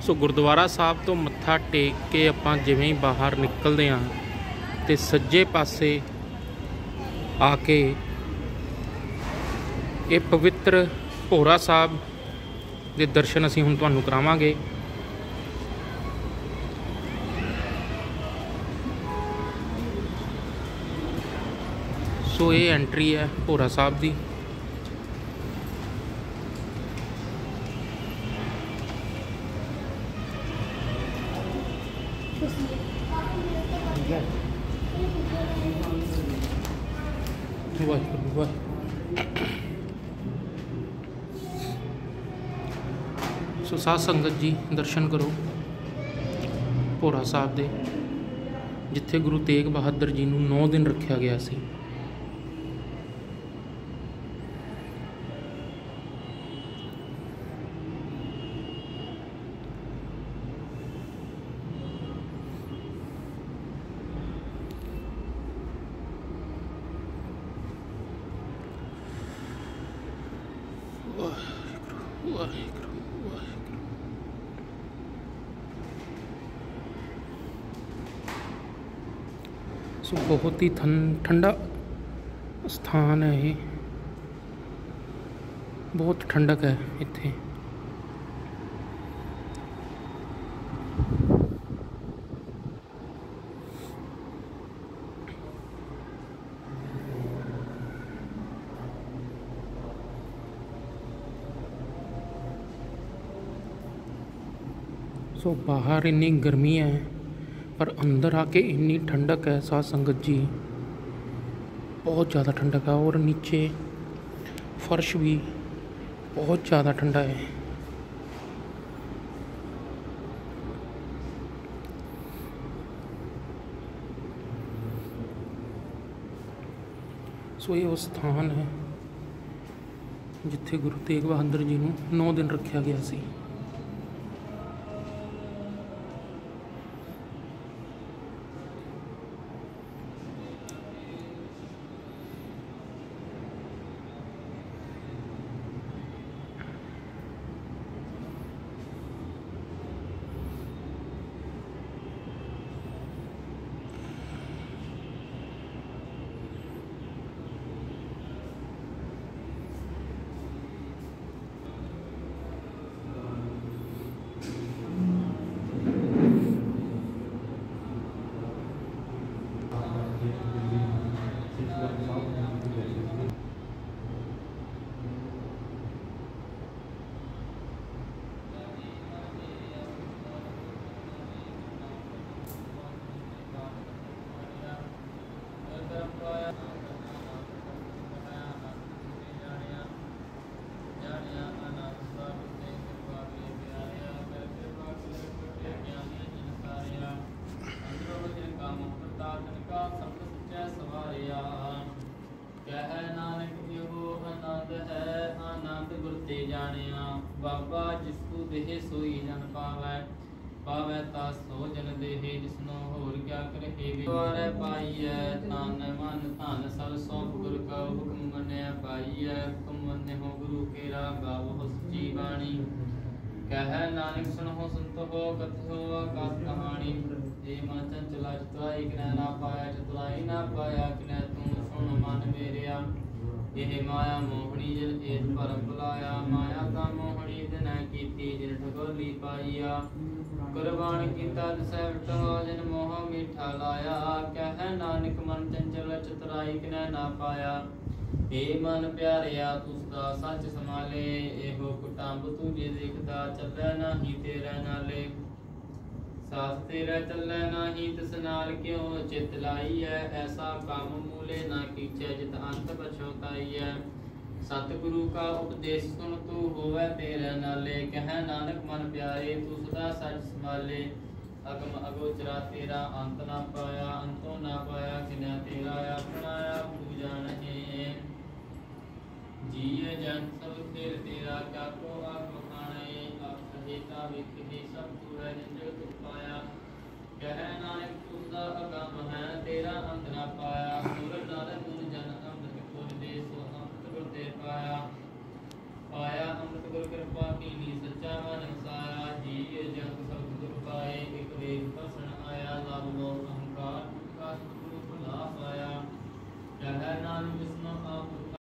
सो गुरुद्वारा साहब तो मत्था टेक के आपां जिवें ही बाहर निकलते हाँ तो सज्जे पासे आके ये पवित्र भोरा साहब के दर्शन असीं हुण तुहानूं करावांगे। सो ये एंट्री है भोरा साहब की। सो साध संगत जी दर्शन करो भोरा साहब दे, जिथे गुरु तेग बहादुर जी नूं 9 दिन रखा गया सी। सो बहुत ही ठंडा स्थान है ये, बहुत ठंडक है इत्थे। सो बाहर इन्नी गर्मी है पर अंदर आके इन्नी ठंडक है साध संगत जी, बहुत ज़्यादा ठंडक है। और नीचे फर्श भी बहुत ज़्यादा ठंडा है। सो ये वो स्थान है जिथे गुरु तेग बहादुर जी नूं 9 दिन रखा गया सी। बाबा जिसकू देहे सोई जन पावै, पावै ता सो जन देहे जिसनो होर क्या करे। द्वारे पाईऐ तन मन धन सब सौंप गुरु का हुक्म मन्या पाईऐ। हुक्म मन्य हो गुरु केरा गावो सच्ची बाणी, कह नानक सुनो संत हो कथो आकाश कहानी। जे मन चंचला चतुराई किनै ना पाया, चतुराई ना पाया किनै तू सुन मन मेरिया। यह माया मोहनी जिन एत परम बुलाया, माया का मोहनी दिन कीती जिन ठगोली पाईया। कुर्बान कीता दसै विटो जिन मोह मीठा लाया, कह नानक मन चंचल चतुराई किनै ना पाया। हे मन प्यारिया तू सदा सच संभाले, एहो कुटुंब तुझे देखदा चलै नाही तेरे नाले। साथ तेरा चलै नाही तिस नाल क्यों चित लाई है, ऐसा काम मूले ना कीचै जित अंत पछोताई है। सतगुरु का उपदेश सुन तू होवै तेरे नाले, कह नानक मन प्यारे तू सदा सच संभाले। अगम अगोचरा तेरा अंत ना पाया, अंतों ना पाया किनै तेरा अपनाया पूजा नहीं। जिय जन सब खेल तेरा क्या को आप बखाने, आप सहेता विखे सब तू है जिन तू पाया। कह नानक तू सदा अगम है तेरा अंत ना पाया, सुर नर मुनि जन अमृत गुर दे सो अमृत गुर दे पाया। पाया अमृत गुर कृपा कीनी सच्चा मन वसाया, जिय जन भगवान विष्णु आप